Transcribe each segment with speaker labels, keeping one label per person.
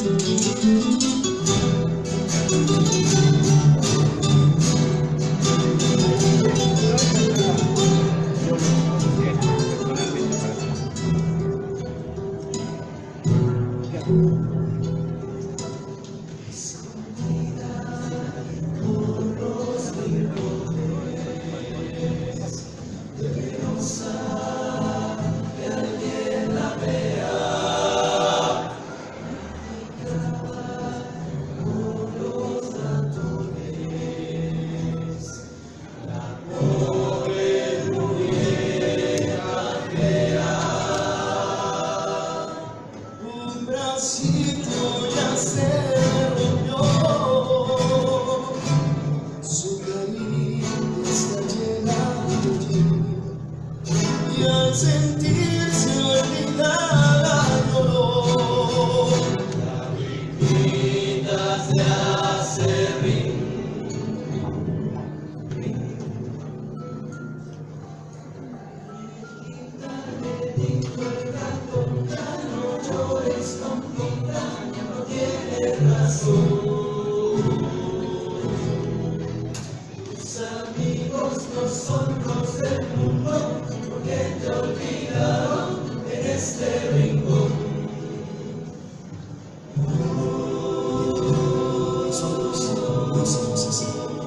Speaker 1: Sentirse olvidada lloró. La viejita se hace ring, ring. La viejita le dijo el gato, ya no llores, tontita, no tiene razón. Tus amigos no son los del mundo, porque te olvidaron en este rincón. Nosotros no somos así.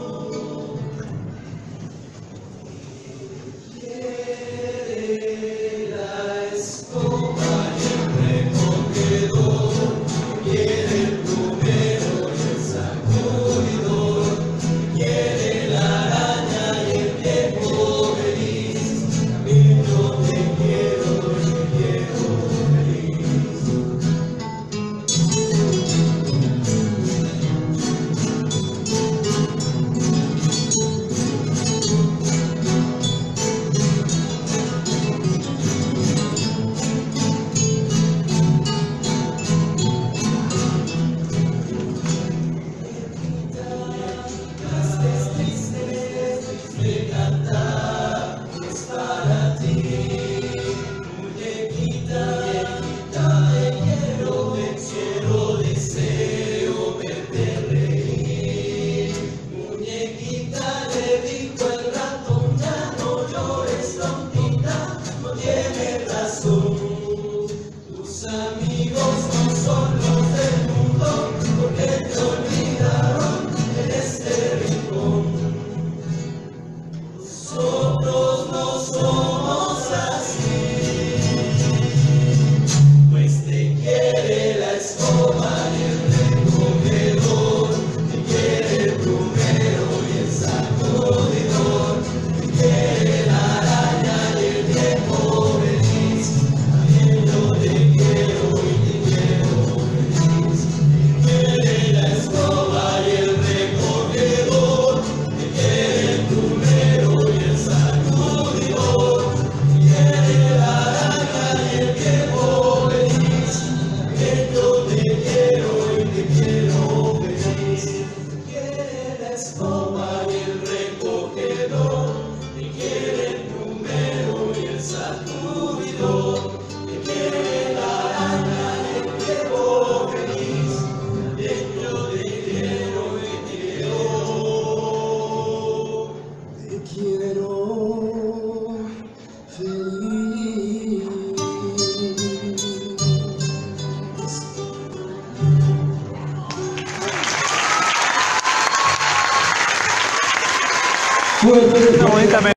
Speaker 1: Quiere la escoba y el recogedor, quiere el plumero y el sacudidor, quiere la araña y el viejo feliz. Yo te quiero feliz. Las tristes de cantar es para ti. Muñequita, te quiero, deseo verte reír. Muñequita, le dijo el ratón, ya no llores, tontita, no tienes razón. Tus amigos no son los del mundo, porque te olvidaron en este rincón. Nosotros no somos así, pues te quiere la escoba y el recogedor, te quiere el plumero y el sacudidor, te quiere la araña y el viejo feliz. También yo te quiero y te quiero feliz. Te quiere la escoba y el recogedor, te quiere el plumero y el sacudidor, te quiere la araña y el viejo feliz. También yo te quiero y te quiero feliz. Te quiere la escoba y el recogedor, te quiere el plumero y el sacudidor, te quiere la araña y el viejo feliz. También yo te quiero y te quiero feliz.
Speaker 2: Qué bonita